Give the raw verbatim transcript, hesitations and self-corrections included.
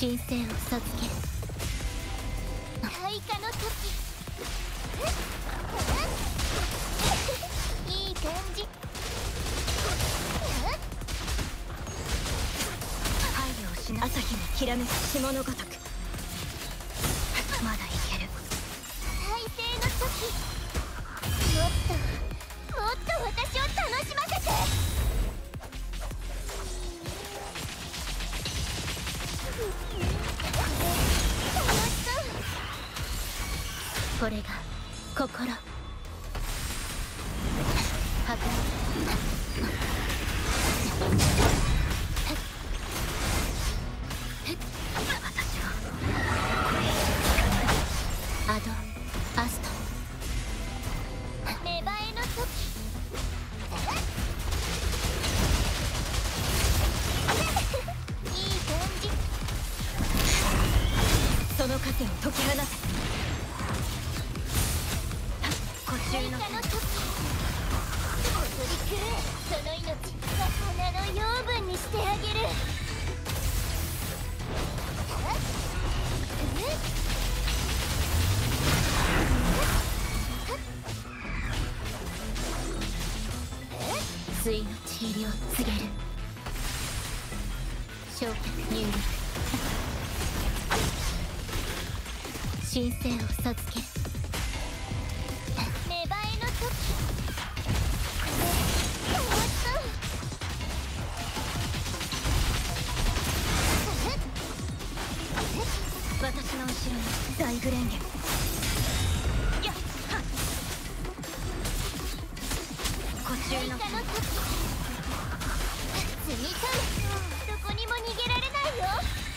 神聖を授ける。 開花の時。いい感じ。 配慮をしな。朝日がきらめく霜のごとく。まだいける。 再生の時。もっともっと私を楽しませて。 これが心。破壊。私はアドアスト。 芽生えの時。いい感じ。 その枷を解き放て。 開花の時。踊り狂え。その命魚の養分にしてあげる。 対の血入りを告げる。焼却入力。神聖を授ける。 芽生えの時。 私の後ろに大グレンゲ。やっはっ。呼吸の開花の時。次かどこにも逃げられないよ。